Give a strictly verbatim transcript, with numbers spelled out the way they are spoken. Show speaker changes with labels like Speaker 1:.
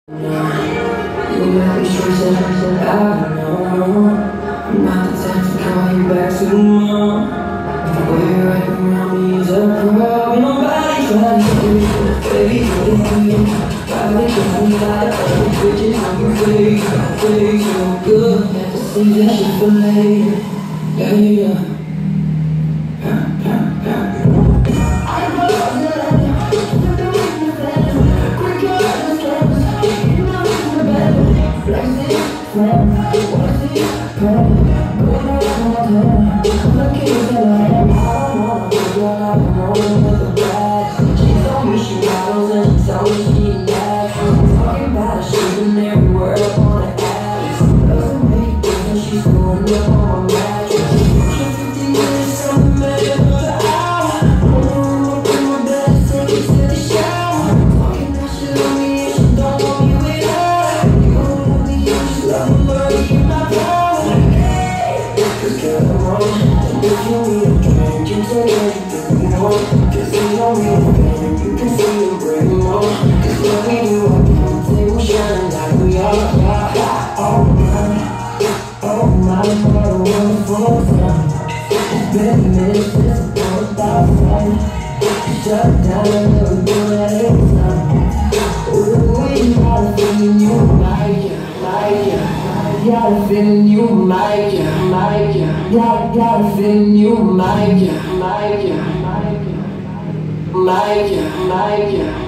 Speaker 1: You got me stressing, I know I'm not the type to call you back tomorrow. Where right around me is a problem. Nobody trying to do it, baby. Probably got me like other bitches. I'm afraid, I'm afraid, so good. Have to save that shit for later. Yeah, yeah, yeah. Shut down and never do that anytime. Ooh, you got a feeling you like ya, like ya. Got a feeling you like ya, like ya. Got, got a feeling you like ya, like ya, like ya, like ya, like ya.